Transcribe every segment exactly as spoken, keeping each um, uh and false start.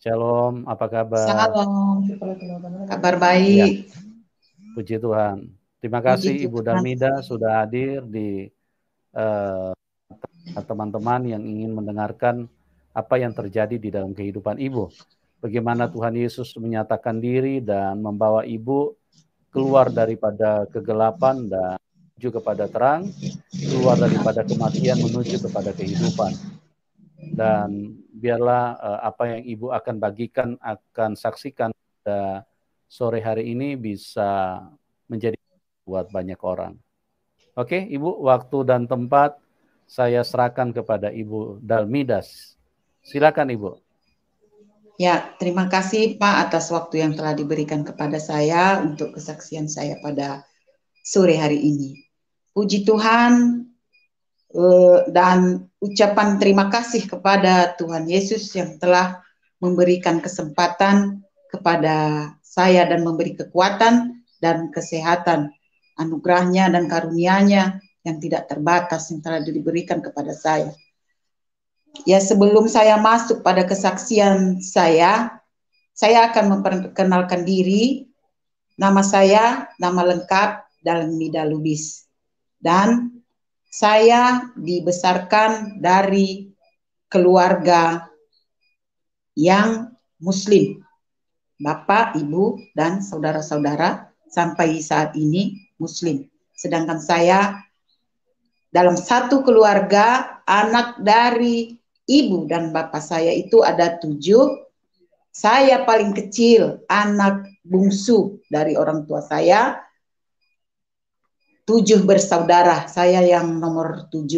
Shalom, apa kabar? Salam, kabar Ya, baik. puji Tuhan. Terima Puji kasih Ibu Tuhan. Dalmida sudah hadir di eh, teman-teman yang ingin mendengarkan apa yang terjadi di dalam kehidupan Ibu. Bagaimana Tuhan Yesus menyatakan diri dan membawa Ibu keluar daripada kegelapan dan menuju kepada terang, keluar daripada kematian menuju kepada kehidupan. Dan biarlah uh, apa yang Ibu akan bagikan, akan saksikan pada sore hari ini bisa menjadi buat banyak orang. Oke, Ibu, waktu dan tempat saya serahkan kepada Ibu Dalmidas. Silakan, Ibu. Ya, terima kasih Pak atas waktu yang telah diberikan kepada saya untuk kesaksian saya pada sore hari ini. Puji Tuhan eh, dan ucapan terima kasih kepada Tuhan Yesus yang telah memberikan kesempatan kepada saya dan memberi kekuatan dan kesehatan, anugerahnya dan karunia-Nya yang tidak terbatas yang telah diberikan kepada saya. Ya, sebelum saya masuk pada kesaksian saya, saya akan memperkenalkan diri. Nama saya, nama lengkap Dalmida Lubis. Dan saya dibesarkan dari keluarga yang Muslim. Bapak, Ibu, dan saudara-saudara sampai saat ini Muslim. Sedangkan saya dalam satu keluarga, anak dari ibu dan bapak saya itu ada tujuh. Saya paling kecil, anak bungsu dari orang tua saya. Tujuh bersaudara, saya yang nomor tujuh.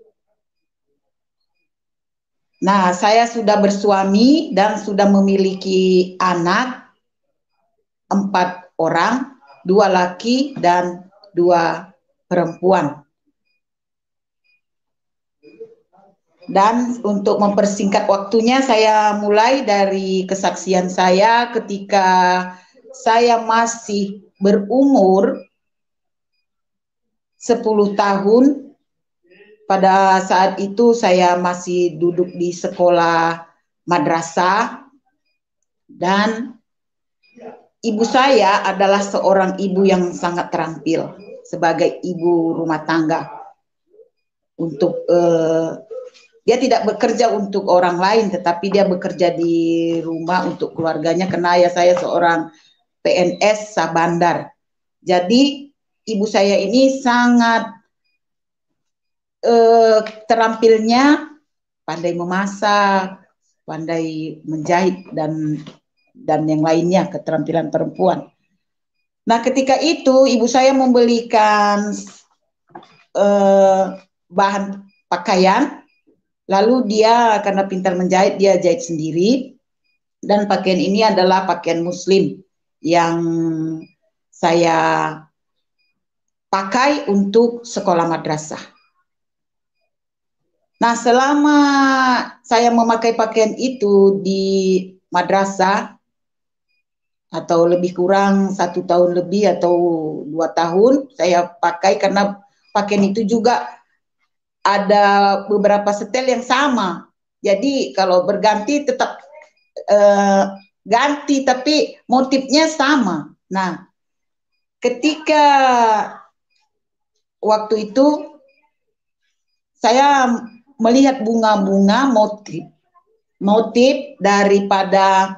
Nah, saya sudah bersuami dan sudah memiliki anak empat orang, dua laki dan dua perempuan. Dan untuk mempersingkat waktunya, saya mulai dari kesaksian saya ketika saya masih berumur sepuluh tahun. Pada saat itu saya masih duduk di sekolah madrasah dan ibu saya adalah seorang ibu yang sangat terampil sebagai ibu rumah tangga. Untuk eh, dia tidak bekerja untuk orang lain, tetapi dia bekerja di rumah untuk keluarganya karena ayah saya seorang P N S Sabandar. Jadi ibu saya ini sangat eh, terampilnya, pandai memasak, pandai menjahit dan dan yang lainnya, keterampilan perempuan. Nah, ketika itu ibu saya membelikan eh, bahan pakaian. Lalu dia karena pintar menjahit, dia jahit sendiri. Dan pakaian ini adalah pakaian Muslim yang saya pakai untuk sekolah madrasah. Nah, selama saya memakai pakaian itu di madrasah, atau lebih kurang satu tahun lebih atau dua tahun, saya pakai karena pakaian itu juga ada beberapa setel yang sama. Jadi kalau berganti tetap eh, ganti, tapi motifnya sama. Nah, ketika waktu itu saya melihat bunga-bunga motif motif daripada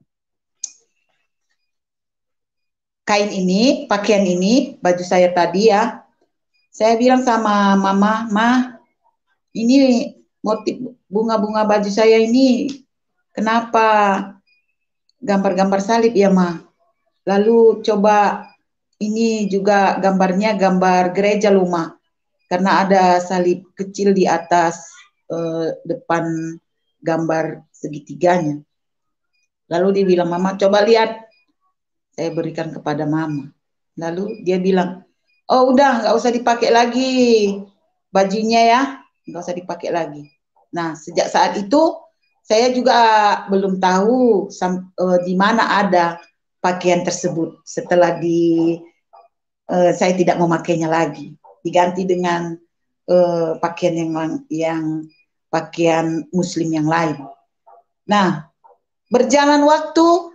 kain ini, pakaian ini, baju saya tadi ya. Saya bilang sama mama, "Ma, ini motif bunga-bunga baju saya ini kenapa gambar-gambar salib ya, Ma? Lalu coba ini juga gambarnya gambar gereja loh, Ma. Karena ada salib kecil di atas eh, depan gambar segitiganya." Lalu dia bilang, "Mama, coba lihat." Saya berikan kepada mama. Lalu dia bilang, "Oh udah, nggak usah dipakai lagi bajunya ya, nggak usah dipakai lagi." Nah, sejak saat itu saya juga belum tahu uh, di mana ada pakaian tersebut. Setelah di uh, saya tidak memakainya lagi, diganti dengan uh, pakaian yang yang pakaian Muslim yang lain. Nah, berjalan waktu,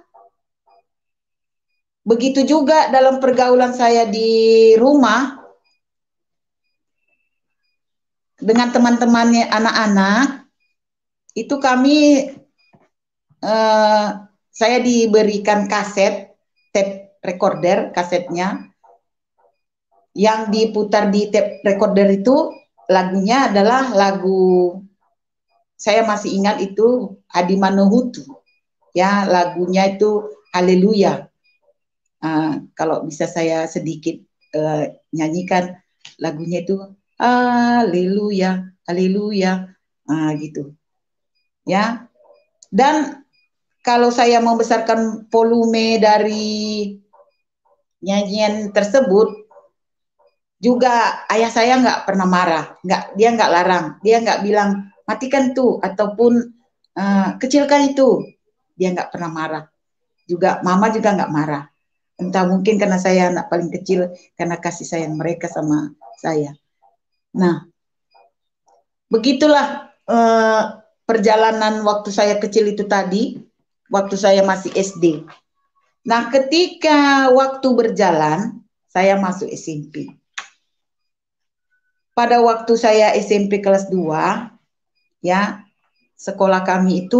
begitu juga dalam pergaulan saya di rumah dengan teman-temannya anak-anak, itu kami eh, saya diberikan kaset, tape recorder, kasetnya yang diputar di tape recorder itu lagunya adalah lagu, saya masih ingat itu Adi Manohutu, ya, lagunya itu Haleluya. Uh, kalau bisa saya sedikit uh, nyanyikan lagunya itu Haleluya, Haleluya, uh, gitu, ya. Dan kalau saya membesarkan volume dari nyanyian tersebut, juga ayah saya nggak pernah marah, nggak, dia nggak larang, dia nggak bilang matikan tuh ataupun uh, kecilkan itu, dia nggak pernah marah. Juga mama juga nggak marah. Entah mungkin karena saya anak paling kecil, karena kasih sayang mereka sama saya. Nah, begitulah uh, perjalanan waktu saya kecil itu tadi, waktu saya masih S D. Nah, ketika waktu berjalan, saya masuk S M P. Pada waktu saya S M P kelas dua, ya, sekolah kami itu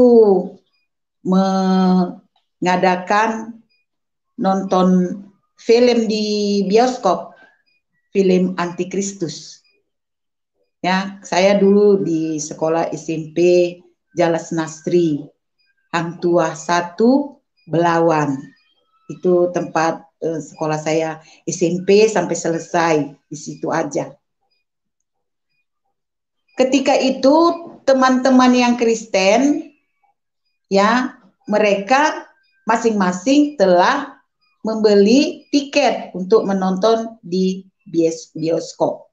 mengadakan nonton film di bioskop, film Antikristus. Ya, saya dulu di sekolah S M P Jalas Nastri, Hang Tuah satu, Belawan. Itu tempat eh, sekolah saya S M P sampai selesai, di situ aja. Ketika itu teman-teman yang Kristen, ya, mereka masing-masing telah membeli tiket untuk menonton di bioskop.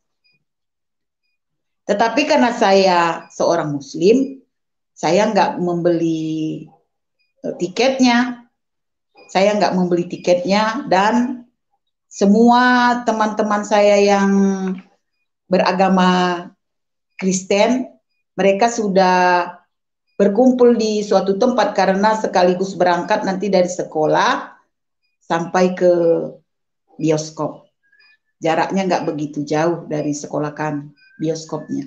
Tetapi karena saya seorang Muslim, saya nggak membeli tiketnya, saya nggak membeli tiketnya, dan semua teman-teman saya yang beragama Kristen, mereka sudah berkumpul di suatu tempat karena sekaligus berangkat nanti dari sekolah sampai ke bioskop. Jaraknya nggak begitu jauh dari sekolah kami, bioskopnya.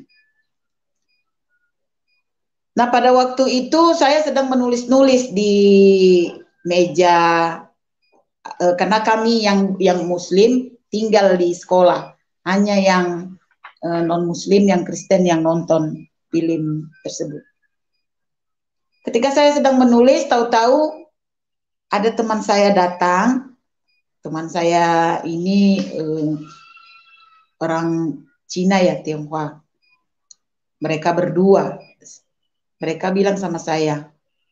Nah, pada waktu itu saya sedang menulis-nulis di meja, eh, karena kami yang yang Muslim tinggal di sekolah, hanya yang eh, non-Muslim, yang Kristen yang nonton film tersebut. Ketika saya sedang menulis, tahu-tahu ada teman saya datang. Teman saya ini eh, orang Cina, ya, Tionghoa. Mereka berdua. Mereka bilang sama saya,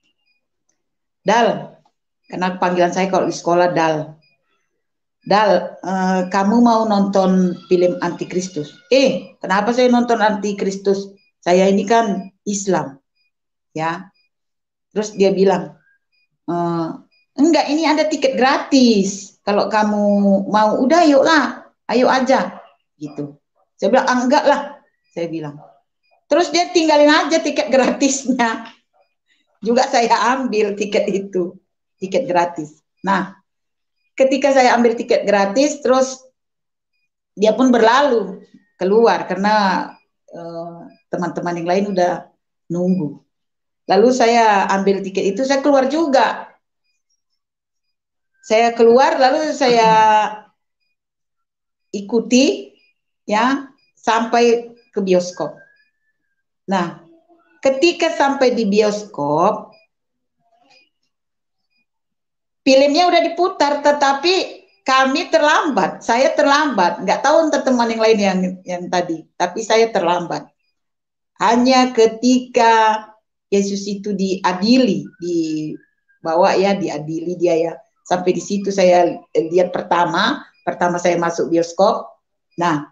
Dal, karena panggilan saya kalau di sekolah Dal. Dal, eh, kamu mau nonton film Antikristus? Eh, kenapa saya nonton Antikristus? Saya ini kan Islam, ya. Terus dia bilang, e, enggak, ini ada tiket gratis. Kalau kamu mau, udah yuklah, ayo aja, gitu. Saya bilang, ah, enggak lah, saya bilang. Terus dia tinggalin aja tiket gratisnya. Juga saya ambil tiket itu, tiket gratis. Nah, ketika saya ambil tiket gratis, terus dia pun berlalu keluar karena teman-teman eh, yang lain udah nunggu. Lalu saya ambil tiket itu, saya keluar juga. Saya keluar, lalu saya ikuti, ya, sampai ke bioskop. Nah, ketika sampai di bioskop, filmnya udah diputar, tetapi kami terlambat. Saya terlambat. Nggak tahu untuk teman yang lain yang yang tadi, tapi saya terlambat. Hanya ketika Yesus itu diadili, dibawa, ya, diadili dia, ya. Sampai di situ saya lihat pertama, pertama saya masuk bioskop. Nah,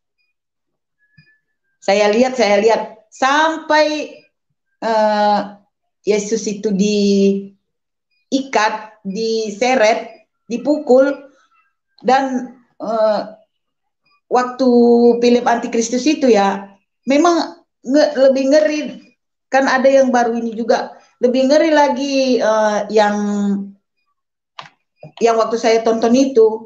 saya lihat, saya lihat sampai uh, Yesus itu diikat, diseret, dipukul, dan uh, waktu film Antikristus itu, ya, memang nge lebih ngeri. Kan ada yang baru ini juga lebih ngeri lagi uh, yang yang waktu saya tonton itu,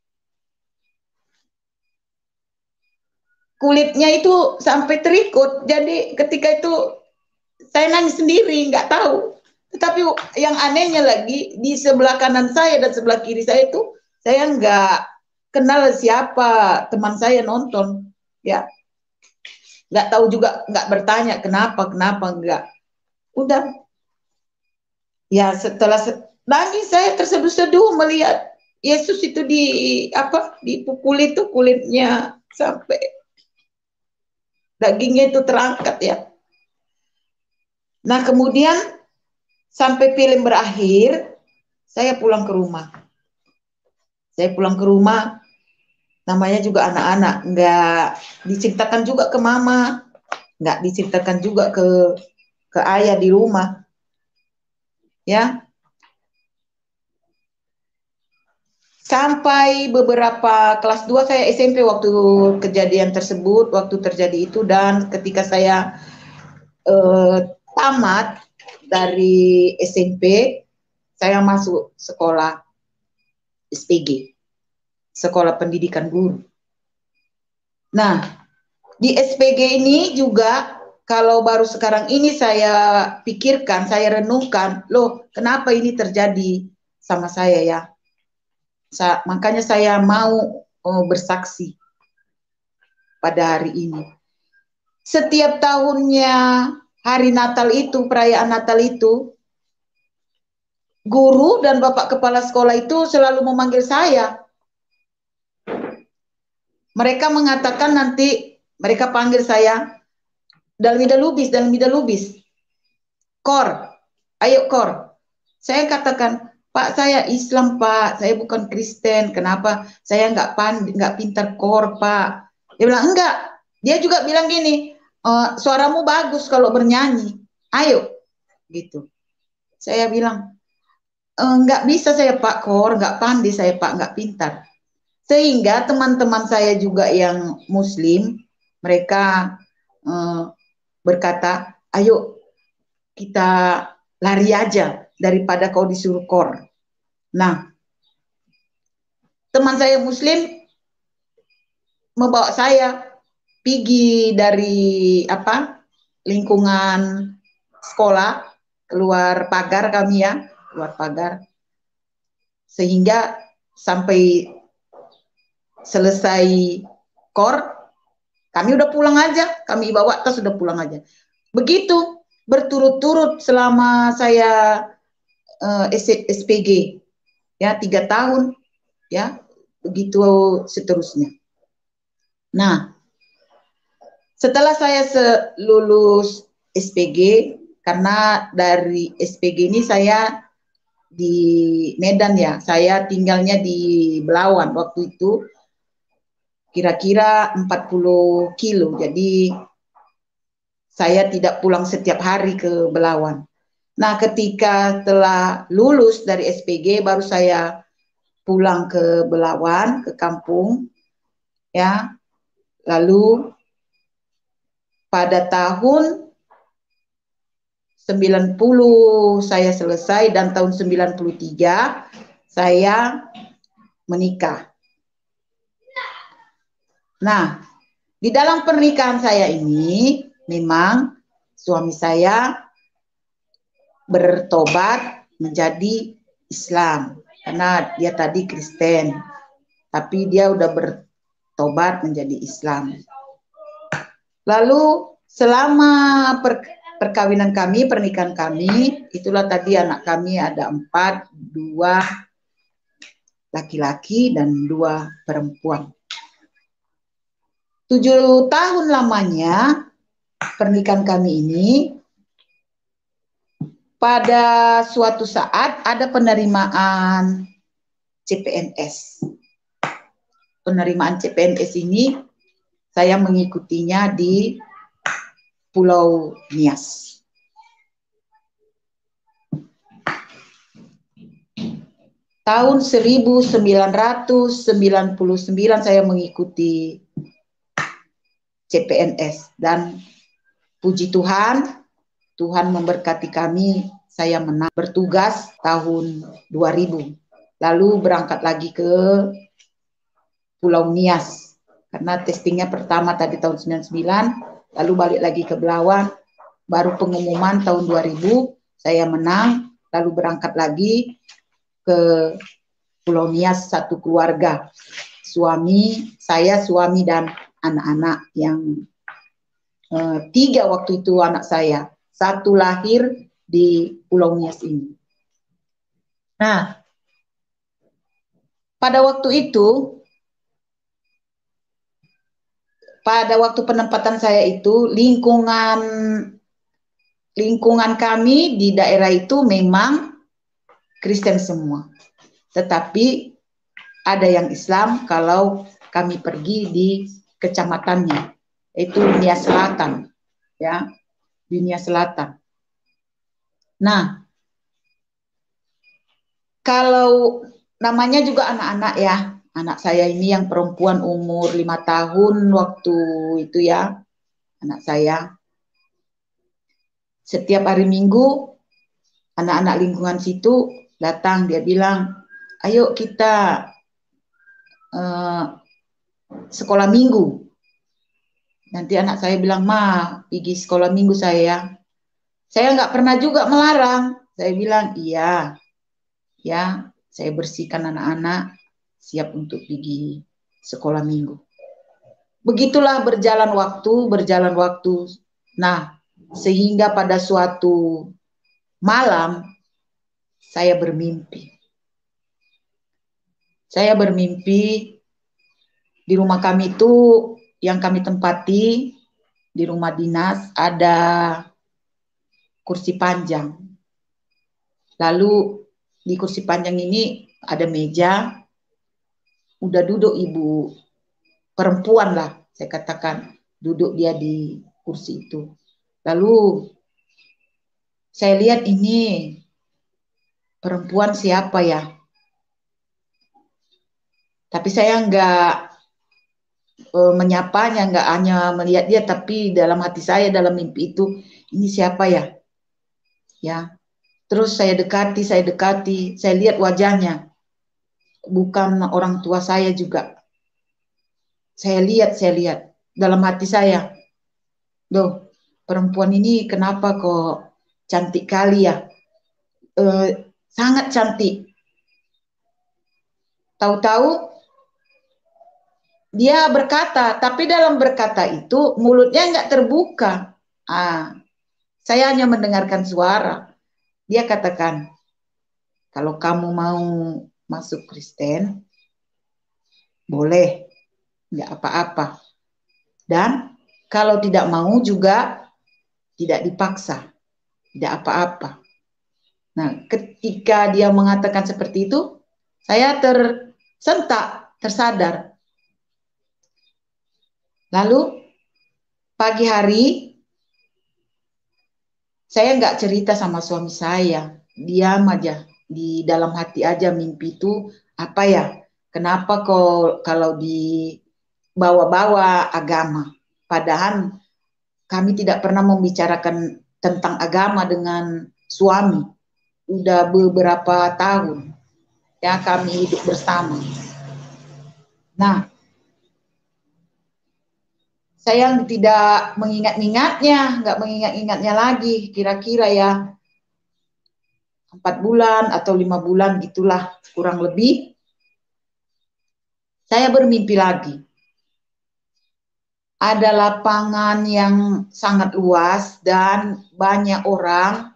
kulitnya itu sampai terikut. Jadi ketika itu saya nangis sendiri, nggak tahu. Tetapi yang anehnya lagi, di sebelah kanan saya dan sebelah kiri saya itu, saya nggak kenal siapa teman saya nonton, ya. Nggak tahu juga, nggak bertanya kenapa, kenapa, nggak. Udah, ya setelah nangis saya terseduh-seduh melihat Yesus itu di apa dipukul itu kulitnya sampai dagingnya itu terangkat ya. Nah kemudian sampai film berakhir saya pulang ke rumah. Saya pulang ke rumah, namanya juga anak-anak, nggak diceritakan juga ke mama, nggak diceritakan juga ke ke ayah di rumah, ya. Sampai beberapa kelas dua saya S M P waktu kejadian tersebut, waktu terjadi itu, dan ketika saya eh, tamat dari S M P, saya masuk sekolah S P G, Sekolah Pendidikan Guru. Nah, di S P G ini juga kalau baru sekarang ini saya pikirkan, saya renungkan, loh kenapa ini terjadi sama saya ya? Sa makanya saya mau oh, bersaksi pada hari ini. Setiap tahunnya hari Natal itu, perayaan Natal itu, guru dan bapak kepala sekolah itu selalu memanggil saya. Mereka mengatakan nanti, mereka panggil saya, Dalmida Lubis, Dalmida Lubis, Kor, ayo Kor. Saya katakan, Pak saya Islam Pak, saya bukan Kristen, kenapa saya nggak pandai, nggak pintar Kor Pak? Dia bilang enggak, dia juga bilang gini, e, suaramu bagus kalau bernyanyi, ayo, gitu. Saya bilang, e, nggak bisa saya Pak Kor, nggak pandai saya Pak, nggak pintar. Sehingga teman-teman saya juga yang Muslim, mereka e, berkata, ayo kita lari aja daripada kau disuruh Kor. Nah, teman saya Muslim membawa saya pergi dari apa lingkungan sekolah, keluar pagar kami ya, keluar pagar, sehingga sampai selesai Kor, kami udah pulang aja, kami bawa tas udah pulang aja. Begitu berturut-turut selama saya uh, S P G ya tiga tahun ya, begitu seterusnya. Nah, setelah saya lulus S P G, karena dari S P G ini saya di Medan ya, saya tinggalnya di Belawan waktu itu, kira-kira empat puluh kilo, jadi saya tidak pulang setiap hari ke Belawan. Nah, ketika telah lulus dari S P G, baru saya pulang ke Belawan, ke kampung, ya. Lalu pada tahun sembilan puluh saya selesai, dan tahun sembilan puluh tiga saya menikah. Nah, di dalam pernikahan saya ini memang suami saya bertobat menjadi Islam, karena dia tadi Kristen, tapi dia udah bertobat menjadi Islam. Lalu selama per, perkawinan kami, pernikahan kami, itulah tadi anak kami ada empat, dua laki-laki dan dua perempuan. Tujuh tahun lamanya pernikahan kami ini, pada suatu saat ada penerimaan C P N S. Penerimaan C P N S ini saya mengikutinya di Pulau Nias. Tahun seribu sembilan ratus sembilan puluh sembilan saya mengikuti C P N S, dan puji Tuhan, Tuhan memberkati kami saya menang bertugas tahun dua ribu. Lalu berangkat lagi ke Pulau Nias. Karena testingnya pertama tadi tahun sembilan puluh sembilan, lalu balik lagi ke Belawan, baru pengumuman tahun dua ribu, saya menang, lalu berangkat lagi ke Pulau Nias satu keluarga. Suami, saya, suami, dan anak-anak yang eh, tiga waktu itu anak saya. Satu lahir di Pulau Nias ini. Nah, pada waktu itu, pada waktu penempatan saya itu, lingkungan lingkungan kami di daerah itu memang Kristen semua. Tetapi ada yang Islam kalau kami pergi di kecamatannya, itu Nias Selatan, ya, di Nias Selatan. Nah, kalau namanya juga anak-anak ya, anak saya ini yang perempuan umur lima tahun waktu itu ya, anak saya. Setiap hari Minggu, anak-anak lingkungan situ datang, dia bilang, ayo kita uh, sekolah minggu. Nanti anak saya bilang, ma, pergi sekolah minggu saya. Saya nggak pernah juga melarang. Saya bilang, iya, ya, saya bersihkan anak-anak, siap untuk pergi sekolah minggu. Begitulah berjalan waktu, berjalan waktu. Nah, sehingga pada suatu malam, saya bermimpi. Saya bermimpi di rumah kami itu, yang kami tempati, di rumah dinas, ada kursi panjang. Lalu di kursi panjang ini ada meja, udah duduk ibu perempuan lah, saya katakan, duduk dia di kursi itu. Lalu saya lihat ini perempuan siapa ya? Tapi saya enggak e, menyapanya, enggak hanya melihat dia, tapi dalam hati saya, dalam mimpi itu, ini siapa ya? Ya. Terus saya dekati, saya dekati, saya lihat wajahnya. Bukan orang tua saya juga. Saya lihat, saya lihat dalam hati saya. Loh, perempuan ini kenapa kok cantik kali ya? E, sangat cantik. Tahu-tahu dia berkata, tapi dalam berkata itu mulutnya enggak terbuka. Ah, saya hanya mendengarkan suara. Dia katakan, kalau kamu mau masuk Kristen, boleh, enggak apa-apa. Dan kalau tidak mau juga tidak dipaksa, tidak apa-apa. Nah, ketika dia mengatakan seperti itu, saya tersentak, tersadar. Lalu pagi hari saya nggak cerita sama suami saya, diam aja, di dalam hati aja mimpi itu apa ya? Kenapa kok kalau dibawa-bawa agama? Padahal kami tidak pernah membicarakan tentang agama dengan suami. Udah beberapa tahun ya kami hidup bersama. Nah, saya tidak mengingat-ingatnya, nggak mengingat-ingatnya lagi, kira-kira ya empat bulan atau lima bulan gitulah kurang lebih. Saya bermimpi lagi. Ada lapangan yang sangat luas dan banyak orang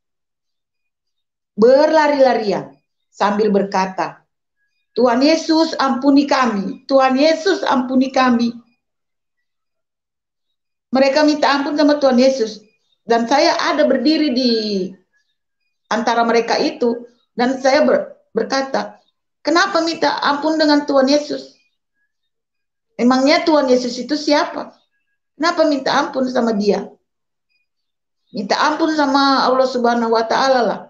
berlari-larian sambil berkata, Tuhan Yesus ampuni kami, Tuhan Yesus ampuni kami. Mereka minta ampun sama Tuhan Yesus. Dan saya ada berdiri di antara mereka itu. Dan saya ber, berkata, kenapa minta ampun dengan Tuhan Yesus? Emangnya Tuhan Yesus itu siapa? Kenapa minta ampun sama dia? Minta ampun sama Allah Subhanahu wa Ta'ala lah.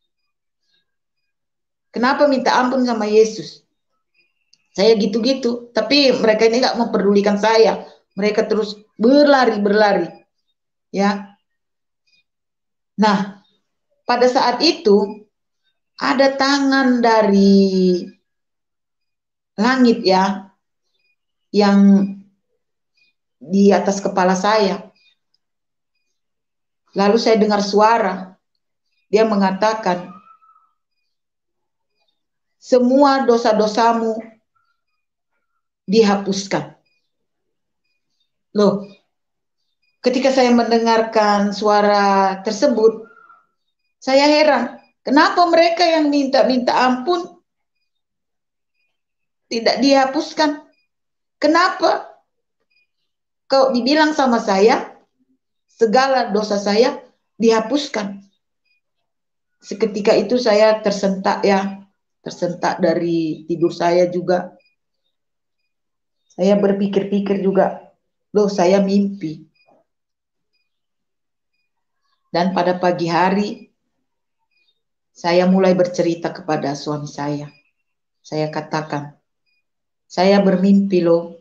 Kenapa minta ampun sama Yesus? Saya gitu-gitu. Tapi mereka ini gak memperdulikan saya. Mereka terus berlari-berlari. Ya. Nah, pada saat itu ada tangan dari langit ya, yang di atas kepala saya. Lalu saya dengar suara, dia mengatakan, semua dosa-dosamu dihapuskan. Loh, ketika saya mendengarkan suara tersebut, saya heran, kenapa mereka yang minta-minta ampun tidak dihapuskan? Kenapa? Kau dibilang sama saya, segala dosa saya dihapuskan. Seketika itu saya tersentak ya, tersentak dari tidur saya juga. Saya berpikir-pikir juga, loh saya mimpi. Dan pada pagi hari, saya mulai bercerita kepada suami saya. Saya katakan, saya bermimpi loh.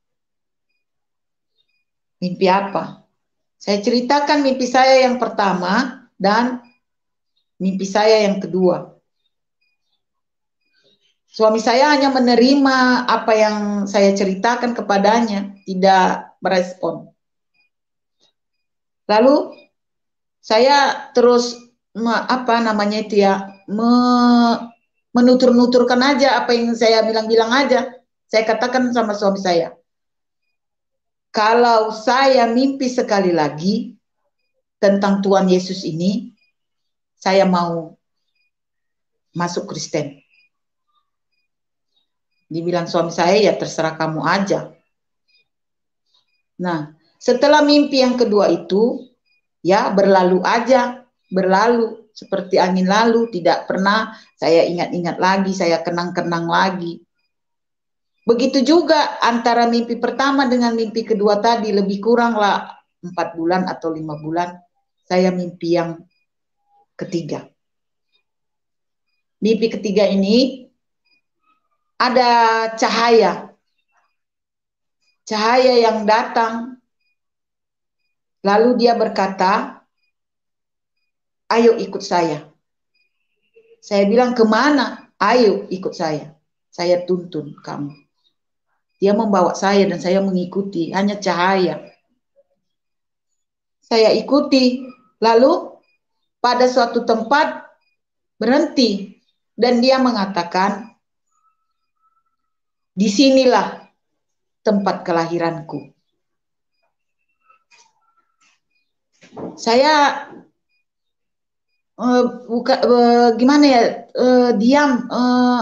Mimpi apa? Saya ceritakan mimpi saya yang pertama dan mimpi saya yang kedua. Suami saya hanya menerima apa yang saya ceritakan kepadanya, tidak merespon. Lalu saya terus me, apa namanya itu ya, me, menutur-nuturkan aja apa yang saya bilang-bilang aja. Saya katakan sama suami saya, kalau saya mimpi sekali lagi tentang Tuhan Yesus ini, saya mau masuk Kristen. Dibilang suami saya, ya terserah kamu aja. Nah, setelah mimpi yang kedua itu, ya berlalu aja, berlalu seperti angin lalu, tidak pernah saya ingat-ingat lagi, saya kenang-kenang lagi. Begitu juga antara mimpi pertama dengan mimpi kedua tadi, lebih kuranglah empat bulan atau lima bulan, saya mimpi yang ketiga. Mimpi ketiga ini ada cahaya, cahaya yang datang, lalu dia berkata, ayo ikut saya. Saya bilang, kemana? Ayo ikut saya, saya tuntun kamu. Dia membawa saya dan saya mengikuti, hanya cahaya. Saya ikuti, lalu pada suatu tempat berhenti, dan dia mengatakan, disinilah tempat kelahiranku. Saya uh, buka, uh, gimana ya, uh, diam, uh,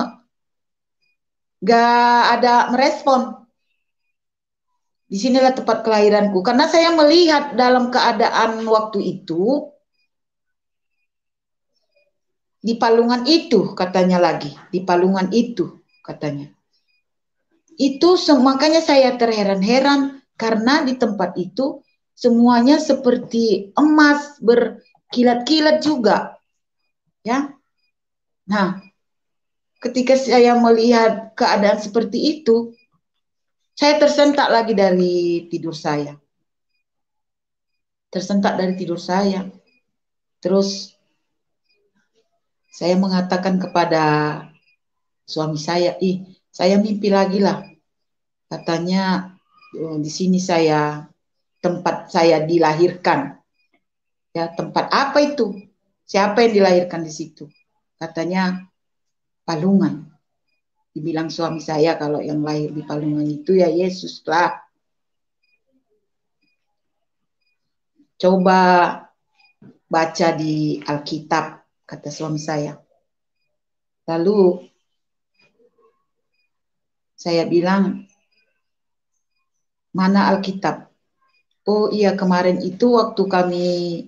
gak ada merespon. Disinilah tempat kelahiranku, karena saya melihat dalam keadaan waktu itu, di palungan itu katanya lagi, di palungan itu katanya. Itu makanya saya terheran-heran karena di tempat itu semuanya seperti emas, berkilat-kilat juga. Ya. Nah, ketika saya melihat keadaan seperti itu, saya tersentak lagi dari tidur saya. Tersentak dari tidur saya. Terus saya mengatakan kepada suami saya, ih, saya mimpi lagi lah. Katanya di sini saya, tempat saya dilahirkan. Ya, tempat apa itu? Siapa yang dilahirkan di situ? Katanya palungan. Dibilang suami saya, kalau yang lahir di palungan itu ya Yesus lah. Coba baca di Alkitab, kata suami saya. Lalu saya bilang, mana Alkitab? Oh iya, kemarin itu waktu kami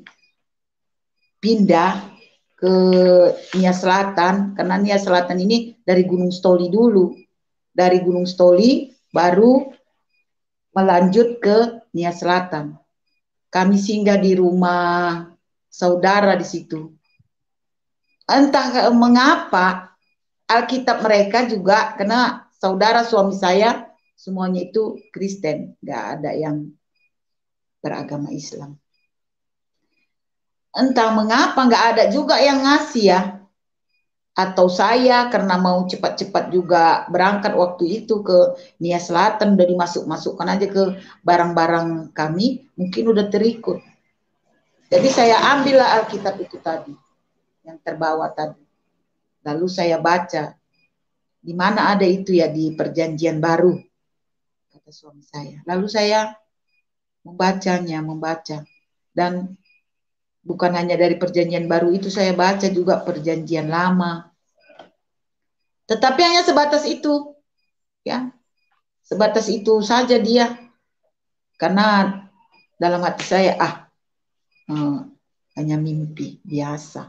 pindah ke Nia Selatan, karena Nia Selatan ini dari Gunung Stoli dulu. Dari Gunung Stoli baru melanjut ke Nia Selatan. Kami singgah di rumah saudara di situ. Entah mengapa Alkitab mereka juga, karena saudara suami saya semuanya itu Kristen, nggak ada yang beragama Islam. entah mengapa nggak ada juga yang ngasih ya. Atau saya karena mau cepat-cepat juga berangkat waktu itu ke Nia Selatan, udah dimasuk-masukkan aja ke barang-barang kami, mungkin udah terikut. Jadi saya ambillah Alkitab itu tadi, yang terbawa tadi. Lalu saya baca, di mana ada itu ya di Perjanjian Baru, kata suami saya. Lalu saya membacanya, membaca. Dan bukan hanya dari Perjanjian Baru itu, saya baca juga Perjanjian Lama. Tetapi hanya sebatas itu, ya, sebatas itu saja dia. Karena dalam hati saya, ah, hmm, hanya mimpi biasa.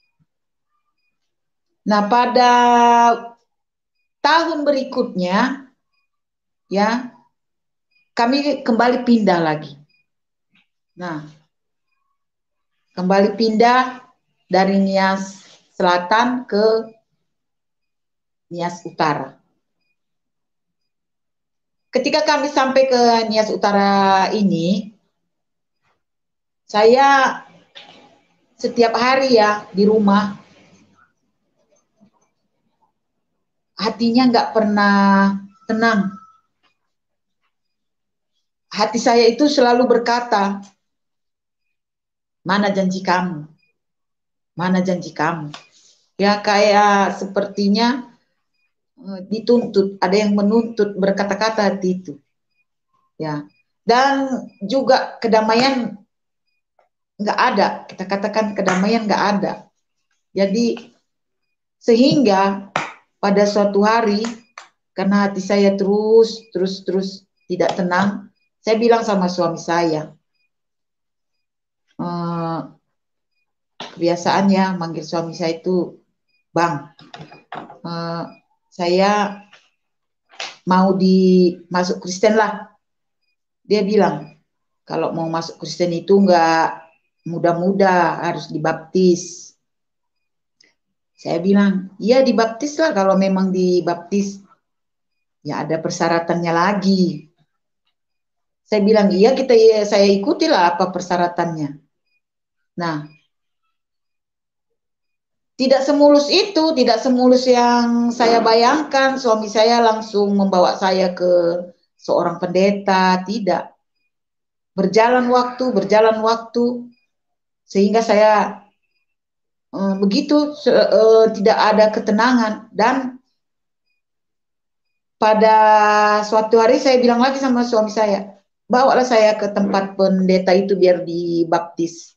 Nah, pada tahun berikutnya, ya, kami kembali pindah lagi. Nah, kembali pindah dari Nias Selatan ke Nias Utara. Ketika kami sampai ke Nias Utara ini, saya setiap hari ya di rumah, hatinya nggak pernah tenang. Hati saya itu selalu berkata, mana janji kamu? Mana janji kamu? Ya kayak sepertinya dituntut, ada yang menuntut berkata-kata hati itu. Ya. Dan juga kedamaian nggak ada, kita katakan kedamaian nggak ada. Jadi sehingga pada suatu hari karena hati saya terus terus terus tidak tenang, saya bilang sama suami saya, ehm, kebiasaannya manggil suami saya itu Bang, eh, saya mau dimasuk Kristen lah. Dia bilang, kalau mau masuk Kristen itu nggak mudah-mudah, harus dibaptis. Saya bilang, iya dibaptis lah, kalau memang dibaptis, ya ada persyaratannya lagi. Saya bilang, iya kita saya ikutilah apa persyaratannya. Nah, tidak semulus itu, tidak semulus yang saya bayangkan. Suami saya langsung membawa saya ke seorang pendeta, tidak. Berjalan waktu, berjalan waktu, sehingga saya eh, begitu eh, tidak ada ketenangan. Dan pada suatu hari saya bilang lagi sama suami saya, bawalah saya ke tempat pendeta itu biar dibaptis.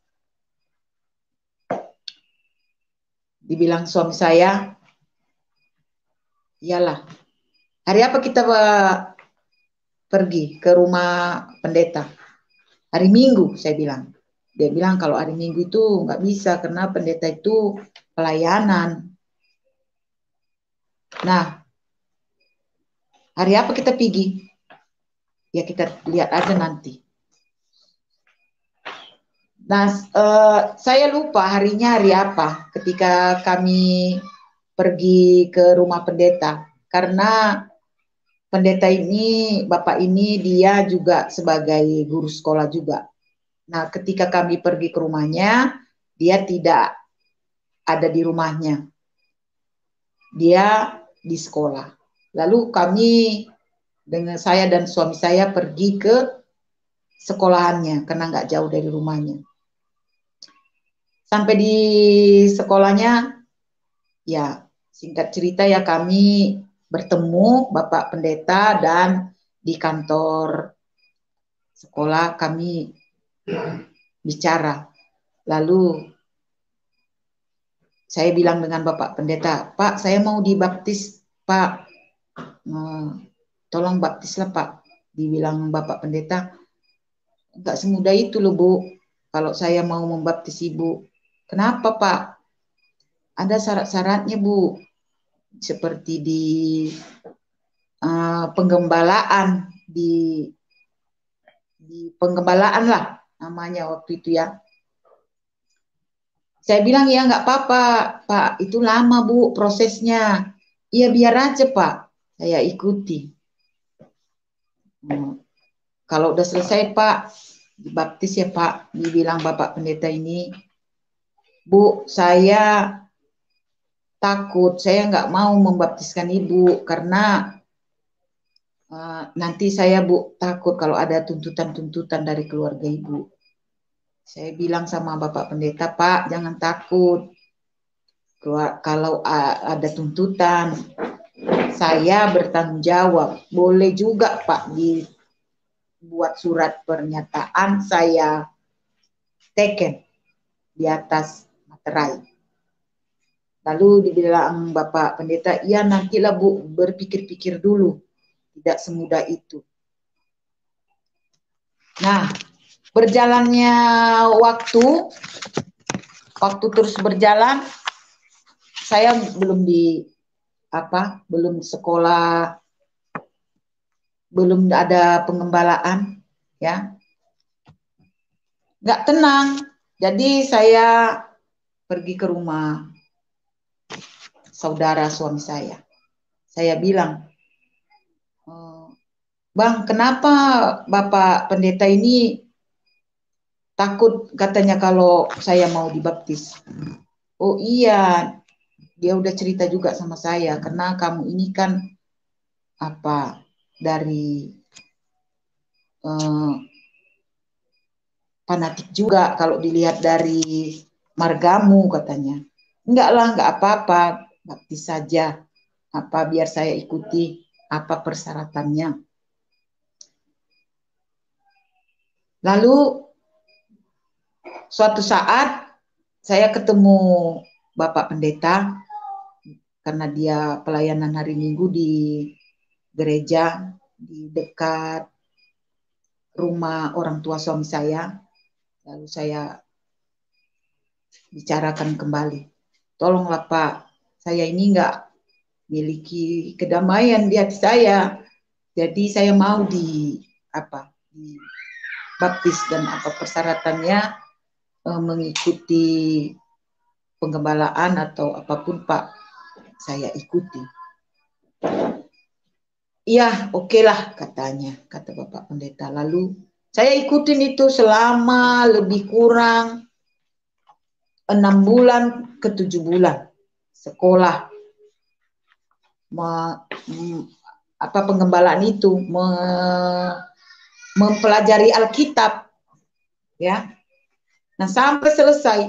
Dibilang suami saya, iyalah, hari apa kita pergi ke rumah pendeta? Hari Minggu, saya bilang. Dia bilang kalau hari Minggu itu nggak bisa karena pendeta itu pelayanan. Nah, hari apa kita pergi? Ya kita lihat aja nanti. Nah, eh, saya lupa harinya hari apa ketika kami pergi ke rumah pendeta. Karena pendeta ini, bapak ini dia juga sebagai guru sekolah juga. Nah, ketika kami pergi ke rumahnya, dia tidak ada di rumahnya. Dia di sekolah. Lalu kami dengan saya dan suami saya pergi ke sekolahannya karena nggak jauh dari rumahnya. Sampai di sekolahnya, ya singkat cerita ya kami bertemu Bapak Pendeta dan di kantor sekolah kami bicara. Lalu saya bilang dengan Bapak Pendeta, Pak saya mau dibaptis Pak, hmm, tolong baptislah Pak. Dibilang Bapak Pendeta, enggak semudah itu loh Bu, kalau saya mau membaptis Ibu. Kenapa Pak? Ada syarat-syaratnya Bu, seperti di uh, penggembalaan, di, di penggembalaan lah namanya waktu itu ya. Saya bilang ya nggak apa-apa Pak, itu lama Bu prosesnya. Iya biar aja Pak, saya ikuti. Hmm. Kalau udah selesai Pak, dibaptis ya Pak, dibilang Bapak Pendeta ini. Bu, saya takut, saya nggak mau membaptiskan ibu karena uh, nanti saya bu takut kalau ada tuntutan-tuntutan dari keluarga ibu. Saya bilang sama Bapak Pendeta, Pak, jangan takut. Kalau ada tuntutan, saya bertanggung jawab. Boleh juga Pak dibuat surat pernyataan saya teken di atas materai. Lalu dibilang Bapak Pendeta, iya nantilah Bu, berpikir-pikir dulu. Tidak semudah itu. Nah, berjalannya waktu, waktu terus berjalan, saya belum di apa, belum sekolah, belum ada pengembalaan, ya, nggak tenang. Jadi saya pergi ke rumah saudara suami saya. Saya bilang, Bang, kenapa Bapak Pendeta ini takut katanya kalau saya mau dibaptis? Oh iya, dia udah cerita juga sama saya, karena kamu ini kan apa dari eh, fanatik juga kalau dilihat dari margamu katanya. Enggak lah, enggak apa-apa, baptis saja. Apa biar saya ikuti apa persyaratannya. Lalu suatu saat saya ketemu Bapak Pendeta karena dia pelayanan hari Minggu di gereja di dekat rumah orang tua suami saya. Lalu saya bicarakan kembali. Tolonglah Pak, saya ini enggak miliki kedamaian di hati saya. Jadi saya mau di apa? Di baptis dan apa persyaratannya eh, mengikuti penggembalaan atau apapun Pak, saya ikuti. Iya, oke okay lah katanya, kata Bapak Pendeta. Lalu saya ikutin itu selama lebih kurang enam bulan ke tujuh bulan sekolah me, apa penggembalaan itu me, mempelajari Alkitab, ya. Nah sampai selesai.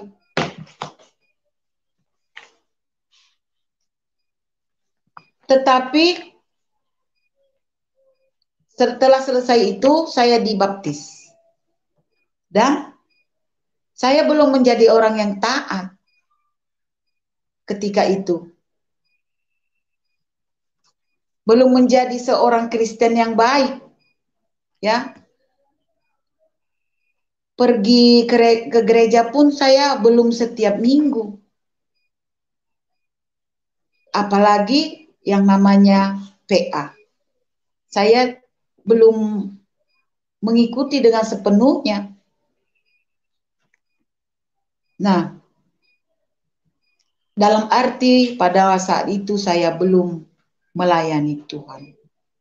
Tetapi setelah selesai itu saya dibaptis. Dan saya belum menjadi orang yang taat ketika itu. Belum menjadi seorang Kristen yang baik. Ya. Pergi ke, ke gereja pun saya belum setiap minggu. Apalagi yang namanya P A. Saya belum mengikuti dengan sepenuhnya. Nah, dalam arti pada saat itu saya belum melayani Tuhan.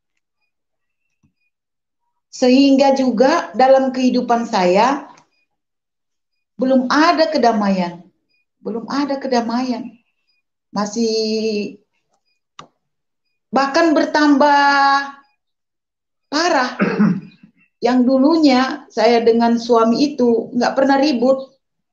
Sehingga juga dalam kehidupan saya belum ada kedamaian. Belum ada kedamaian. Masih bahkan bertambah parah. Yang dulunya saya dengan suami itu nggak pernah ribut.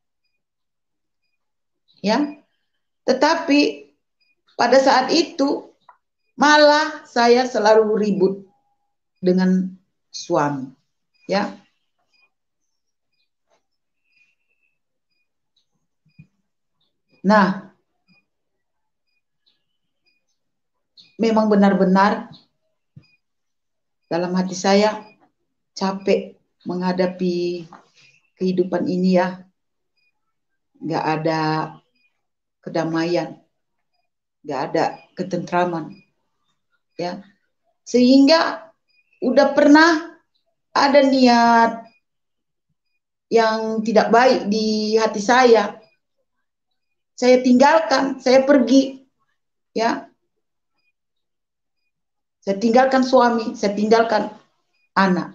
Ya. Tetapi pada saat itu malah saya selalu ribut dengan suami. Ya. Nah, memang benar-benar dalam hati saya capek menghadapi kehidupan ini ya. Nggak ada kedamaian, nggak ada ketentraman. Ya. Sehingga udah pernah ada niat yang tidak baik di hati saya. Saya tinggalkan, saya pergi. Ya. Saya tinggalkan suami, saya tinggalkan anak.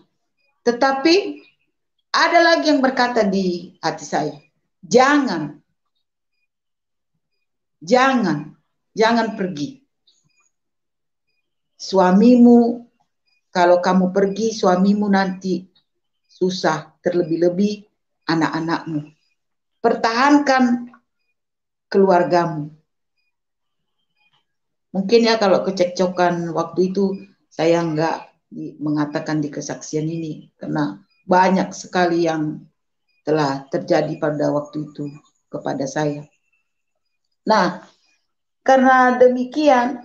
Tetapi ada lagi yang berkata di hati saya, jangan, Jangan, jangan pergi. Suamimu, kalau kamu pergi, suamimu nanti susah, terlebih-lebih anak-anakmu. Pertahankan keluargamu. Mungkin ya kalau kecekcokan waktu itu saya enggak di, mengatakan di kesaksian ini, karena banyak sekali yang telah terjadi pada waktu itu kepada saya. Nah, karena demikian,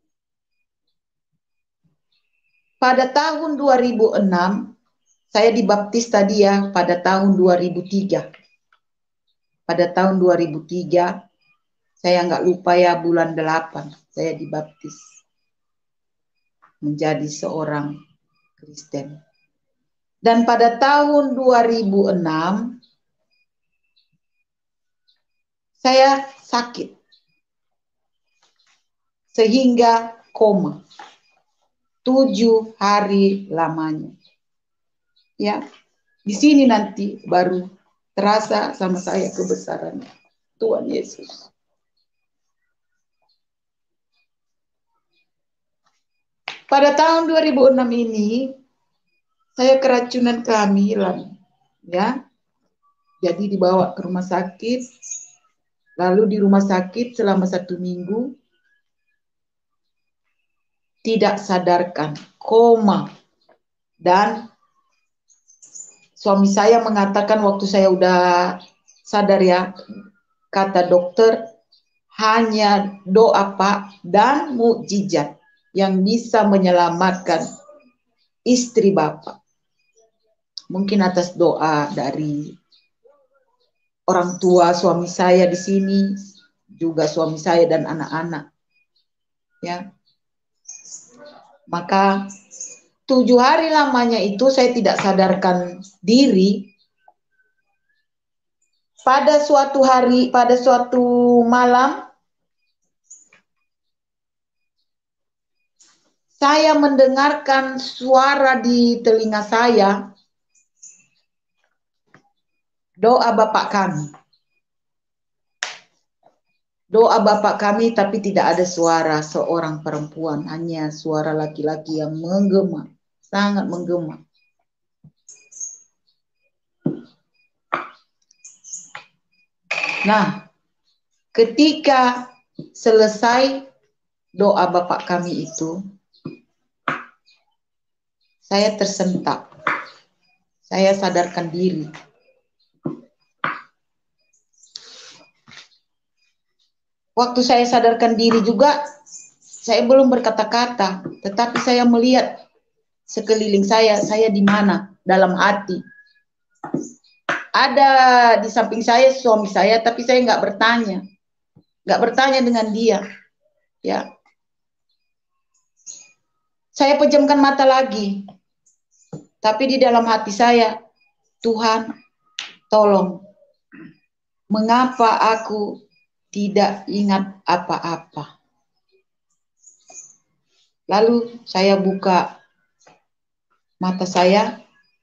pada tahun dua ribu enam, saya dibaptis tadi ya, pada tahun dua ribu tiga. Pada tahun dua ribu tiga, saya nggak lupa ya, bulan delapan, saya dibaptis menjadi seorang Kristen. Dan pada tahun dua ribu enam, saya sakit. Sehingga koma. Tujuh hari lamanya. Ya, di sini nanti baru terasa sama saya kebesaran Tuhan Yesus. Pada tahun dua ribu enam ini, saya keracunan kehamilan. Ya, jadi dibawa ke rumah sakit. Lalu di rumah sakit selama satu minggu, tidak sadarkan, koma. Dan suami saya mengatakan waktu saya udah sadar ya, kata dokter, hanya doa Pak dan mukjizat yang bisa menyelamatkan istri Bapak. Mungkin atas doa dari orang tua suami saya di sini, juga suami saya dan anak-anak. Ya. Maka tujuh hari lamanya itu saya tidak sadarkan diri. Pada suatu hari, pada suatu malam, saya mendengarkan suara di telinga saya, doa Bapak kami. Doa Bapak kami, tapi tidak ada suara seorang perempuan, hanya suara laki-laki yang menggema, sangat menggema. Nah, ketika selesai doa Bapak kami itu, saya tersentak. Saya sadarkan diri. Waktu saya sadarkan diri juga, saya belum berkata-kata, tetapi saya melihat sekeliling saya, saya di mana? Dalam hati. Ada di samping saya suami saya, tapi saya nggak bertanya. Nggak bertanya dengan dia. Ya. Saya pejamkan mata lagi. Tapi di dalam hati saya, Tuhan, tolong. Mengapa aku tidak ingat apa-apa? Lalu saya buka mata saya.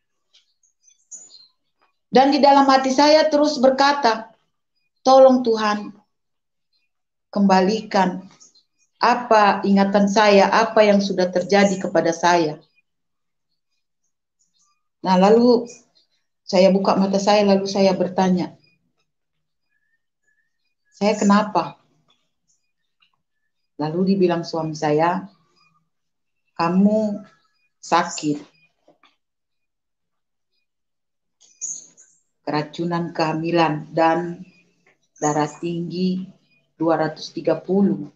Dan di dalam hati saya terus berkata, tolong Tuhan, kembalikan apa ingatan saya, apa yang sudah terjadi kepada saya. Nah, lalu saya buka mata saya, lalu saya bertanya, saya kenapa? Lalu dibilang suami saya, kamu sakit. Keracunan kehamilan dan darah tinggi dua ratus tiga puluh.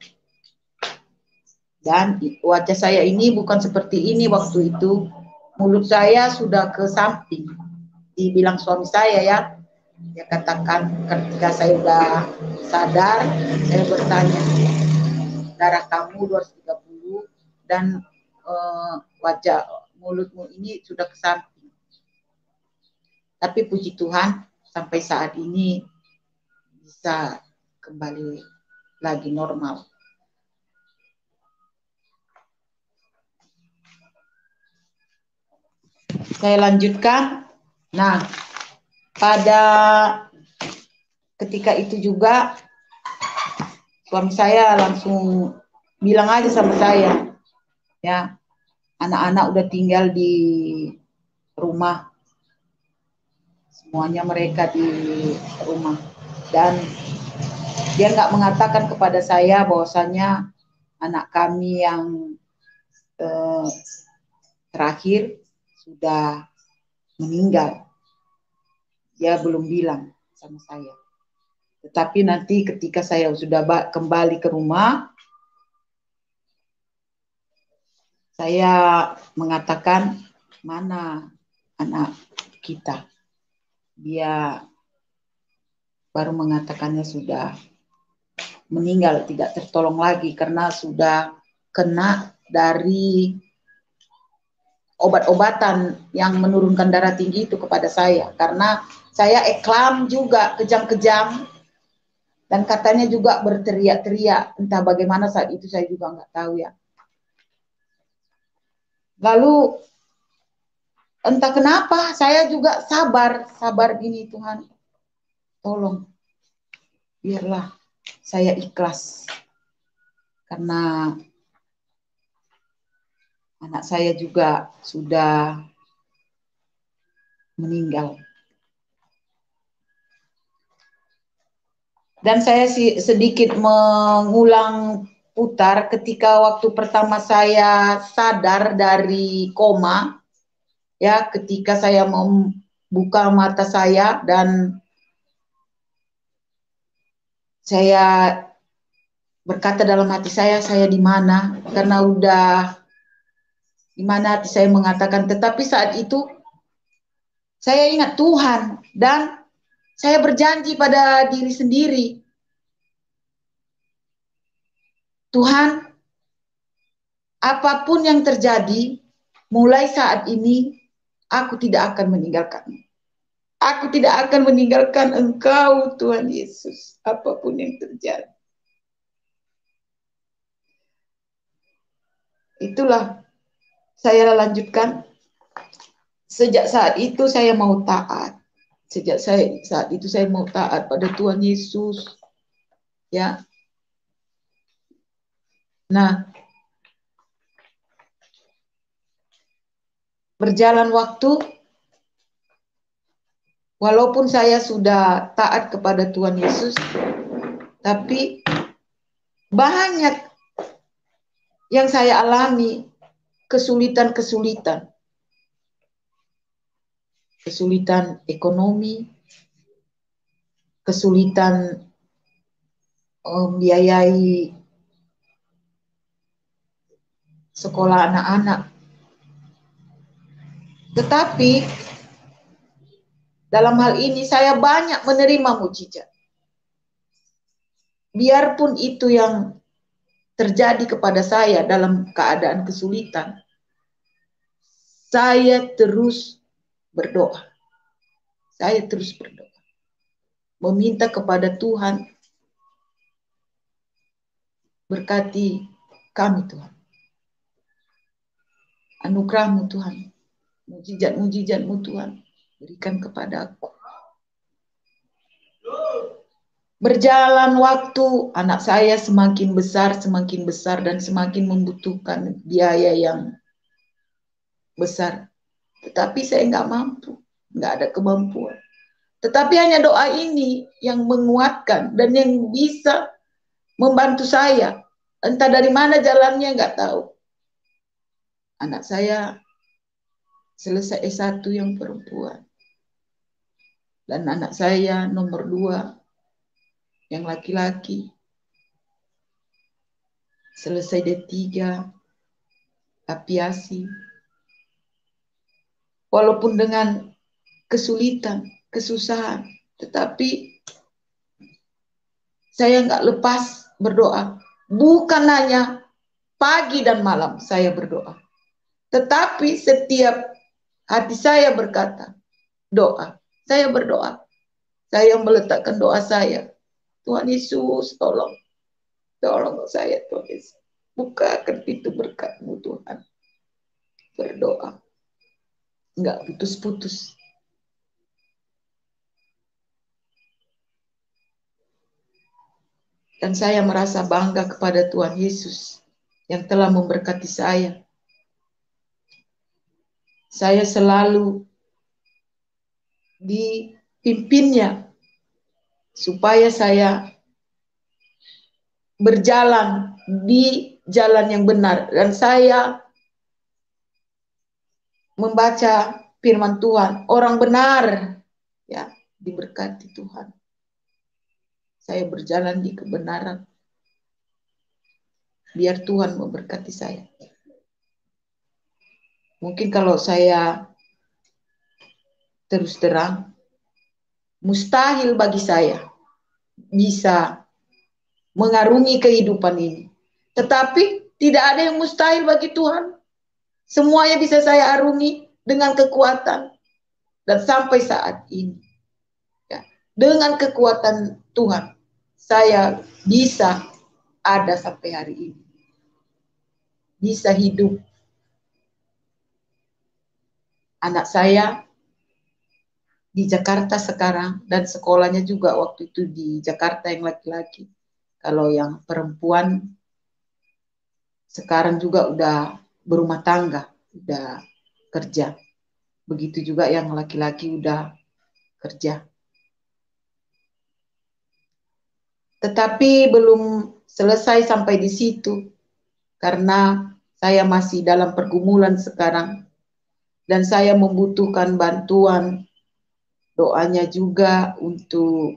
Dan wajah saya ini bukan seperti ini waktu itu. Mulut saya sudah ke samping. Dibilang suami saya ya. Dia katakan ketika saya sudah sadar, saya bertanya, darah kamu dua ratus tiga puluh dan uh, wajah mulutmu ini sudah ke samping. Tapi puji Tuhan, sampai saat ini bisa kembali lagi normal. Saya lanjutkan. Nah, pada ketika itu juga suami saya langsung bilang aja sama saya, ya, anak-anak udah tinggal di rumah, semuanya mereka di rumah, dan dia nggak mengatakan kepada saya bahwasanya anak kami yang eh, terakhir sudah meninggal. Dia belum bilang sama saya. Tetapi nanti ketika saya sudah kembali ke rumah, saya mengatakan, mana anak kita? Dia baru mengatakannya sudah meninggal, tidak tertolong lagi karena sudah kena dari obat-obatan yang menurunkan darah tinggi itu kepada saya. Karena saya eklam juga kejang-kejang dan katanya juga berteriak-teriak. Entah bagaimana saat itu saya juga nggak tahu ya. Lalu entah kenapa saya juga sabar, sabar gini, Tuhan, tolong, biarlah saya ikhlas. Karena anak saya juga sudah meninggal. Dan saya sedikit mengulang putar ketika waktu pertama saya sadar dari koma, ya, ketika saya membuka mata saya dan saya berkata dalam hati saya, saya di mana? Karena udah di mana hati saya mengatakan, tetapi saat itu saya ingat Tuhan dan saya berjanji pada diri sendiri, Tuhan, apapun yang terjadi, mulai saat ini aku tidak akan meninggalkanmu. Aku tidak akan meninggalkan Engkau, Tuhan Yesus, apapun yang terjadi. Itulah saya lanjutkan. Sejak saat itu saya mau taat. Sejak saya, saat itu saya mau taat pada Tuhan Yesus. Ya. Nah, berjalan waktu, walaupun saya sudah taat kepada Tuhan Yesus, tapi banyak yang saya alami, kesulitan-kesulitan. Kesulitan ekonomi, kesulitan membiayai sekolah anak-anak. Tetapi dalam hal ini saya banyak menerima mukjizat. Biarpun itu yang terjadi kepada saya dalam keadaan kesulitan, saya terus berdoa. Saya terus berdoa. Meminta kepada Tuhan, berkati kami Tuhan. Anugerah-Mu Tuhan. Mujizat-mujizat-Mu Tuhan. Berikan kepada aku. Berjalan waktu, anak saya semakin besar, semakin besar, dan semakin membutuhkan biaya yang besar. Tetapi saya nggak mampu, nggak ada kemampuan. Tetapi hanya doa ini yang menguatkan dan yang bisa membantu saya. Entah dari mana jalannya, nggak tahu. Anak saya selesai S satu yang perempuan. Dan anak saya nomor dua yang laki-laki selesai D tiga aviasi. Walaupun dengan kesulitan, kesusahan, tetapi saya nggak lepas berdoa. Bukan hanya pagi dan malam saya berdoa, tetapi setiap hati saya berkata, doa. Saya berdoa. Saya meletakkan doa saya. Tuhan Yesus, tolong. Tolong saya, Tuhan Yesus. Bukakan pintu berkat-Mu, Tuhan. Berdoa. Enggak putus-putus. Dan saya merasa bangga kepada Tuhan Yesus yang telah memberkati saya. Saya selalu dipimpinnya supaya saya berjalan di jalan yang benar. Dan saya membaca firman Tuhan, orang benar ya diberkati Tuhan. Saya berjalan di kebenaran. Biar Tuhan memberkati saya. Mungkin kalau saya terus terang, mustahil bagi saya bisa mengarungi kehidupan ini. Tetapi tidak ada yang mustahil bagi Tuhan. Semuanya bisa saya arungi dengan kekuatan. Dan sampai saat ini, ya, dengan kekuatan Tuhan, saya bisa ada sampai hari ini. Bisa hidup. Anak saya di Jakarta sekarang, dan sekolahnya juga waktu itu di Jakarta yang laki-laki. Kalau yang perempuan sekarang juga udah berumah tangga, udah kerja. Begitu juga yang laki-laki udah kerja. Tetapi belum selesai sampai di situ, karena saya masih dalam pergumulan sekarang, dan saya membutuhkan bantuan doanya juga untuk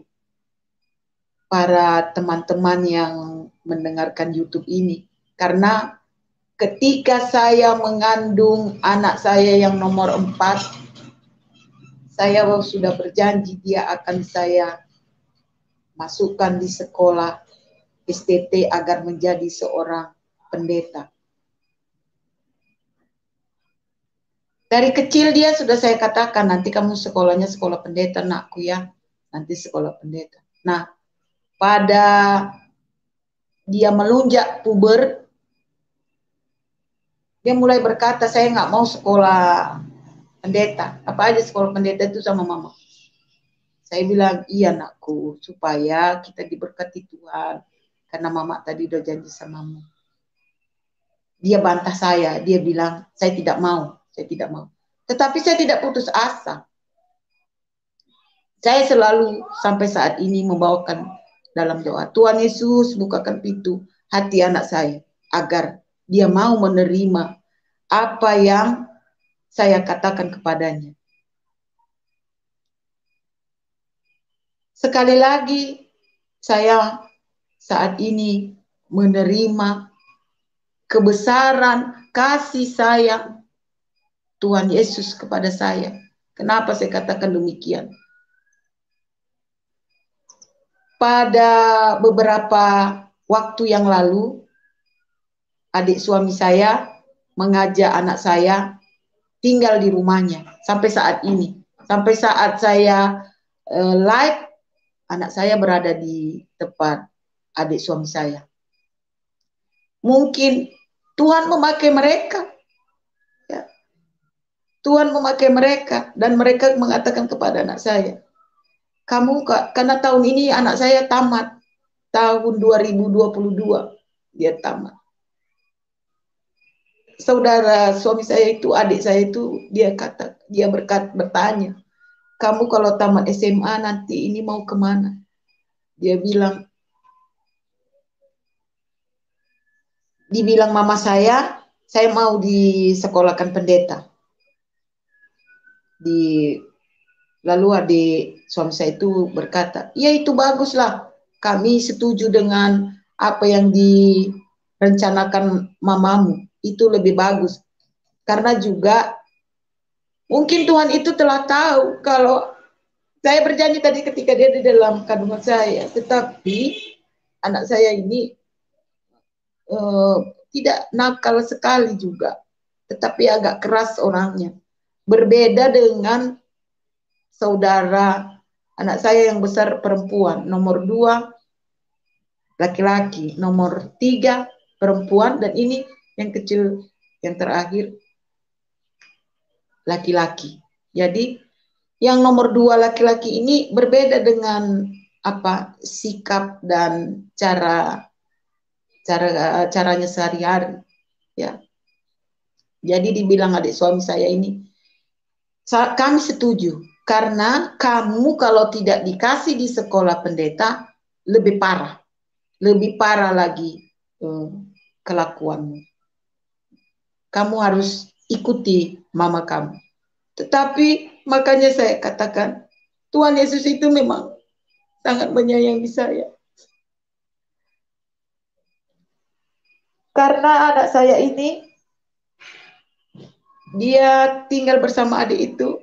para teman-teman yang mendengarkan YouTube ini. Karena ketika saya mengandung anak saya yang nomor empat, saya sudah berjanji dia akan saya masukkan di sekolah S T T agar menjadi seorang pendeta. Dari kecil dia sudah saya katakan, nanti kamu sekolahnya sekolah pendeta nakku ya, nanti sekolah pendeta. Nah, pada dia melunjak puber, dia mulai berkata, saya nggak mau sekolah pendeta. Apa aja sekolah pendeta itu sama mama. Saya bilang, iya nakku, supaya kita diberkati Tuhan. Karena mama tadi udah janji samamu. Dia bantah saya, dia bilang, saya tidak mau, saya tidak mau. Tetapi saya tidak putus asa. Saya selalu sampai saat ini membawakan dalam doa, Tuhan Yesus bukakan pintu hati anak saya, agar dia mau menerima apa yang saya katakan kepadanya. Sekali lagi, saya saat ini menerima kebesaran kasih sayang Tuhan Yesus kepada saya. Kenapa saya katakan demikian? Pada beberapa waktu yang lalu, adik suami saya mengajak anak saya tinggal di rumahnya sampai saat ini. Sampai saat saya uh, live, anak saya berada di tempat adik suami saya. Mungkin Tuhan memakai mereka. Ya. Tuhan memakai mereka dan mereka mengatakan kepada anak saya, kamu karena tahun ini anak saya tamat, tahun dua ribu dua puluh dua dia tamat. Saudara suami saya itu, adik saya itu, dia kata, dia berkat bertanya, kamu kalau tamat S M A nanti ini mau kemana? Dia bilang, dibilang mama saya, saya mau disekolahkan pendeta. Di lalu adik suami saya itu berkata, ya itu baguslah, kami setuju dengan apa yang direncanakan mamamu, itu lebih bagus. Karena juga mungkin Tuhan itu telah tahu kalau saya berjanji tadi ketika dia di dalam kandungan saya, tetapi anak saya ini uh, tidak nakal sekali juga, tetapi agak keras orangnya. Berbeda dengan saudara anak saya yang besar perempuan, nomor dua laki-laki, nomor tiga perempuan, dan ini yang kecil yang terakhir laki-laki. Jadi yang nomor dua laki-laki ini berbeda dengan apa sikap dan cara cara caranya sehari-hari, ya. Jadi dibilang adik suami saya ini, kami setuju karena kamu kalau tidak dikasih di sekolah pendeta lebih parah, lebih parah lagi eh, kelakuanmu. Kamu harus ikuti mama kamu. Tetapi makanya saya katakan Tuhan Yesus itu memang sangat menyayangi saya. Karena anak saya ini, dia tinggal bersama adik itu,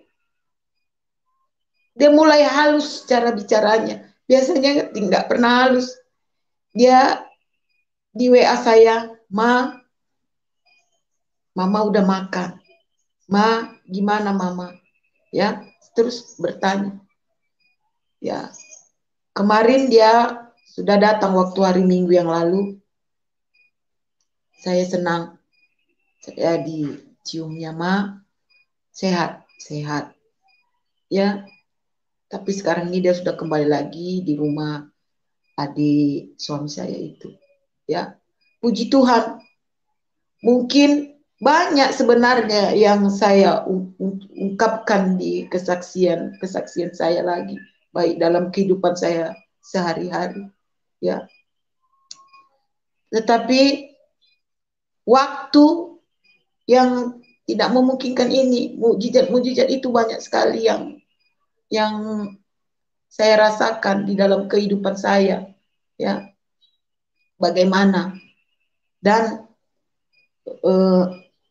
dia mulai halus cara bicaranya. Biasanya tidak pernah halus. Dia di W A saya, Ma, Mama udah makan. Ma, gimana Mama? Ya, terus bertanya. Ya, kemarin dia sudah datang waktu hari Minggu yang lalu. Saya senang. Saya diciumnya, Ma, sehat, sehat. Ya, tapi sekarang ini dia sudah kembali lagi di rumah adik suami saya itu. Ya, puji Tuhan. Mungkin banyak sebenarnya yang saya ungkapkan di kesaksian kesaksian saya lagi, baik dalam kehidupan saya sehari-hari. Ya, tetapi waktu yang tidak memungkinkan ini, mukjizat-mukjizat itu banyak sekali yang yang saya rasakan di dalam kehidupan saya, ya. Bagaimana dan eh,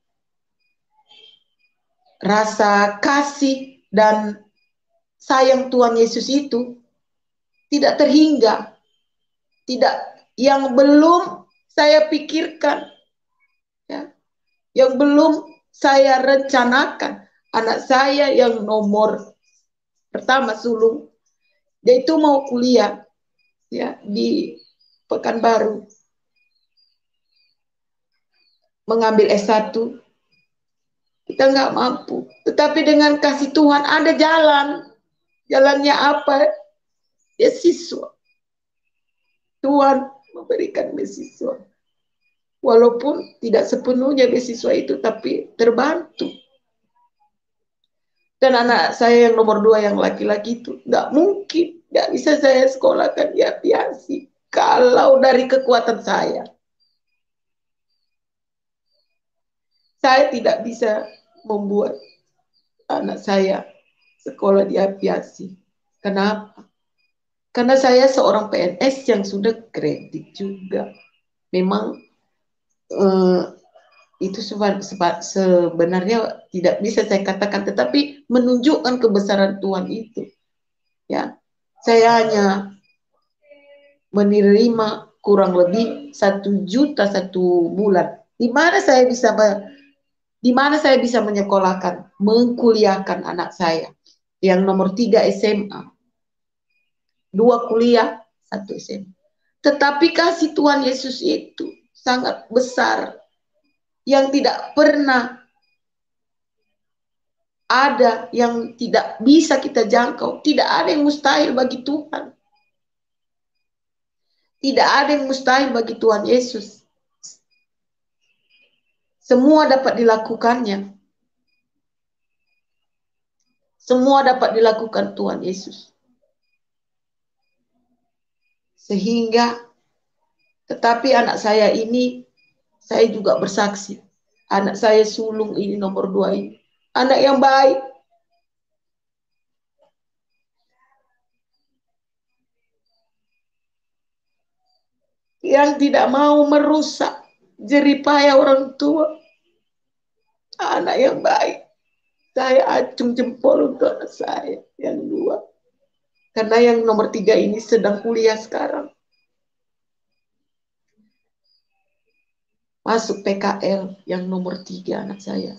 rasa kasih dan sayang Tuhan Yesus itu tidak terhingga, tidak yang belum saya pikirkan, ya, yang belum saya rencanakan. Anak saya yang nomor pertama sulung, dia itu mau kuliah, ya, di Pekanbaru, mengambil S satu. Kita nggak mampu, tetapi dengan kasih Tuhan ada jalan. Jalannya apa? Beasiswa. Tuhan memberikan beasiswa. Walaupun tidak sepenuhnya beasiswa itu, tapi terbantu. Dan anak saya yang nomor dua yang laki-laki itu nggak mungkin, nggak bisa saya sekolahkan di aviasi kalau dari kekuatan saya. Saya tidak bisa membuat anak saya sekolah di aviasi. Kenapa? Karena saya seorang P N S yang sudah kredit juga. Memang eh, itu sebenarnya tidak bisa saya katakan, tetapi menunjukkan kebesaran Tuhan itu. Ya, saya hanya menerima kurang lebih satu juta satu bulan. Di mana saya bisa di mana saya bisa menyekolahkan, mengkuliahkan anak saya yang nomor tiga S M A, dua kuliah, satu S M A. Tetapi kasih Tuhan Yesus itu sangat besar, yang tidak pernah ada, yang tidak bisa kita jangkau. Tidak ada yang mustahil bagi Tuhan. Tidak ada yang mustahil bagi Tuhan Yesus. Semua dapat dilakukannya. Semua dapat dilakukan Tuhan Yesus. Sehingga, tetapi anak saya ini, saya juga bersaksi. Anak saya sulung ini nomor dua ini. Anak yang baik. Yang tidak mau merusak jeripaya orang tua. Anak yang baik. Saya acung jempol untuk anak saya yang dua. Karena yang nomor tiga ini sedang kuliah sekarang. Masuk P K L yang nomor tiga anak saya.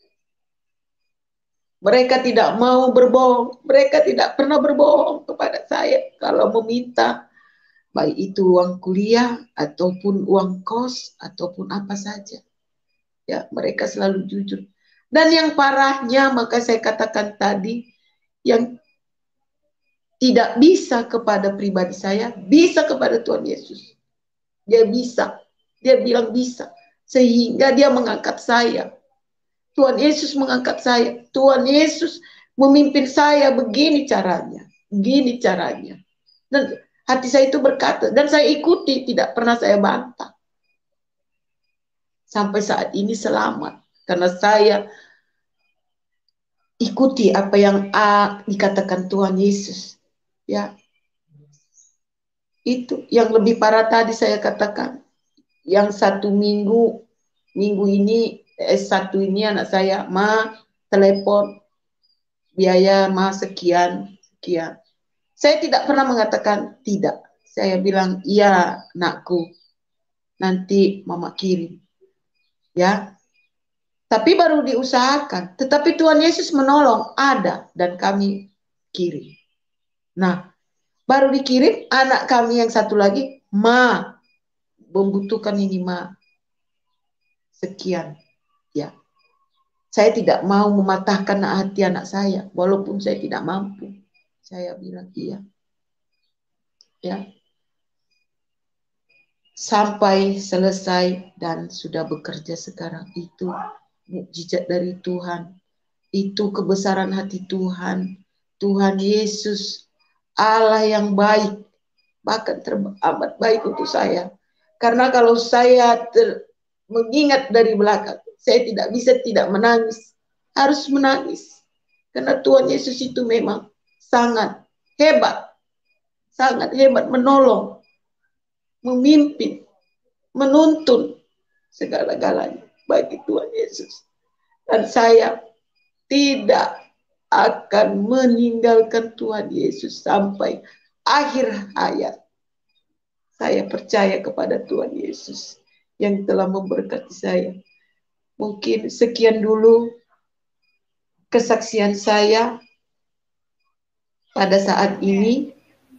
Mereka tidak mau berbohong. Mereka tidak pernah berbohong kepada saya. Kalau meminta, baik itu uang kuliah, ataupun uang kos, ataupun apa saja. Ya, mereka selalu jujur. Dan yang parahnya, maka saya katakan tadi, yang tidak bisa kepada pribadi saya, bisa kepada Tuhan Yesus. Dia bisa, dia bilang bisa, sehingga dia mengangkat saya. Tuhan Yesus mengangkat saya, Tuhan Yesus memimpin saya, begini caranya, begini caranya. Dan hati saya itu berkata, dan saya ikuti, tidak pernah saya bantah. Sampai saat ini selamat, karena saya ikuti apa yang A, dikatakan Tuhan Yesus. Ya, itu yang lebih parah tadi saya katakan. Yang satu minggu, minggu ini, eh, satu ini anak saya, ma, telepon, biaya ma sekian, sekian. Saya tidak pernah mengatakan tidak. Saya bilang, iya nakku, nanti mama kirim. Ya, tapi baru diusahakan. Tetapi Tuhan Yesus menolong, ada, dan kami kirim. Nah, baru dikirim, anak kami yang satu lagi, ma, membutuhkan ini ma, sekian. Ya, saya tidak mau mematahkan hati anak saya, walaupun saya tidak mampu. Saya bilang iya. Ya, sampai selesai dan sudah bekerja sekarang, itu mukjizat dari Tuhan. Itu kebesaran hati Tuhan. Tuhan Yesus, Allah yang baik, bahkan teramat baik untuk saya. Karena kalau saya ter, mengingat dari belakang, saya tidak bisa tidak menangis. Harus menangis. Karena Tuhan Yesus itu memang sangat hebat. Sangat hebat menolong, memimpin, menuntun segala-galanya bagi Tuhan Yesus. Dan saya tidak akan meninggalkan Tuhan Yesus sampai akhir hayat. Saya percaya kepada Tuhan Yesus yang telah memberkati saya. Mungkin sekian dulu kesaksian saya pada saat ini.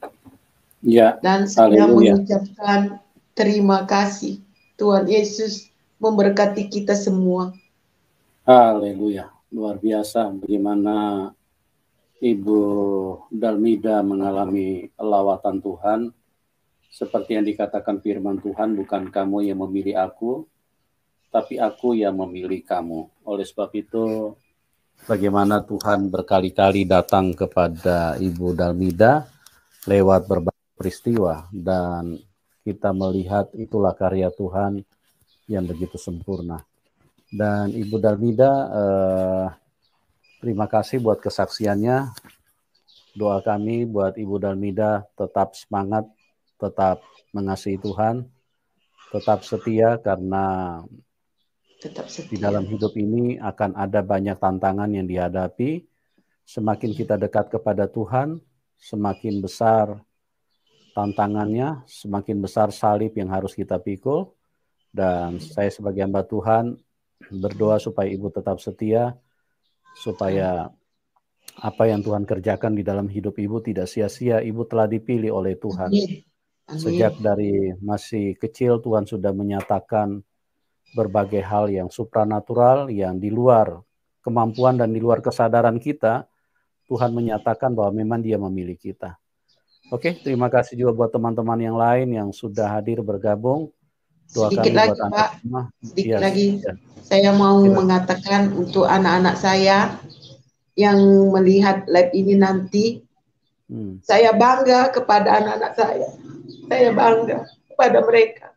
Ya, dan saya haleluya. mengucapkan terima kasih. Tuhan Yesus memberkati kita semua. Haleluya. Luar biasa bagaimana Ibu Dalmida mengalami lawatan Tuhan. Seperti yang dikatakan firman Tuhan, bukan kamu yang memilih aku, tapi aku yang memilih kamu. Oleh sebab itu, bagaimana Tuhan berkali-kali datang kepada Ibu Dalmida lewat berbagai peristiwa, dan kita melihat itulah karya Tuhan yang begitu sempurna. Dan Ibu Dalmida, eh, terima kasih buat kesaksiannya. Doa kami buat Ibu Dalmida tetap semangat, tetap mengasihi Tuhan, tetap setia, karena Tetap setia. di dalam hidup ini akan ada banyak tantangan yang dihadapi. Semakin kita dekat kepada Tuhan, semakin besar tantangannya, semakin besar salib yang harus kita pikul. Dan saya sebagai hamba Tuhan berdoa supaya Ibu tetap setia, supaya apa yang Tuhan kerjakan di dalam hidup Ibu tidak sia-sia. Ibu telah dipilih oleh Tuhan. Amin. Amin. Sejak dari masih kecil Tuhan sudah menyatakan berbagai hal yang supranatural, yang di luar kemampuan dan di luar kesadaran kita. Tuhan menyatakan bahwa memang Dia memilih kita. Oke, terima kasih juga buat teman-teman yang lain yang sudah hadir bergabung. Doa Sedikit kami lagi buat Anda Pak, semua. sedikit Yes, lagi. yes. Saya mau Silakan. mengatakan untuk anak-anak saya yang melihat live ini nanti, hmm. saya bangga kepada anak-anak saya. Saya bangga kepada mereka.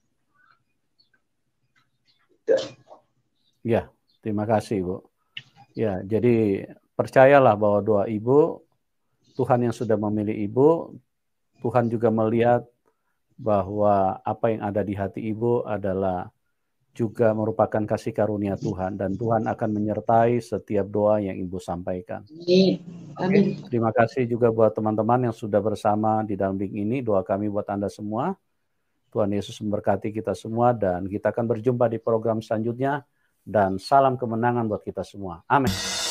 Ya, terima kasih Bu. Ya, jadi percayalah bahwa doa Ibu, Tuhan yang sudah memilih Ibu, Tuhan juga melihat bahwa apa yang ada di hati Ibu adalah juga merupakan kasih karunia Tuhan, dan Tuhan akan menyertai setiap doa yang Ibu sampaikan. Amin. Amin. Oke, terima kasih juga buat teman-teman yang sudah bersama di dalam link ini. Doa kami buat Anda semua. Tuhan Yesus memberkati kita semua, dan kita akan berjumpa di program selanjutnya, dan salam kemenangan buat kita semua. Amin.